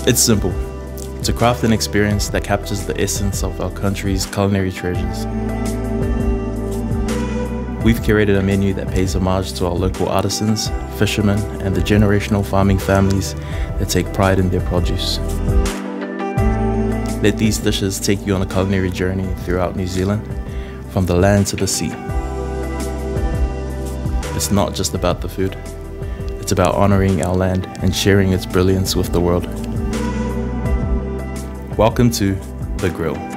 It's simple. To craft an experience that captures the essence of our country's culinary treasures. We've curated a menu that pays homage to our local artisans, fishermen, and the generational farming families that take pride in their produce. Let these dishes take you on a culinary journey throughout New Zealand, from the land to the sea. It's not just about the food, it's about honoring our land and sharing its brilliance with the world. Welcome to The Grill.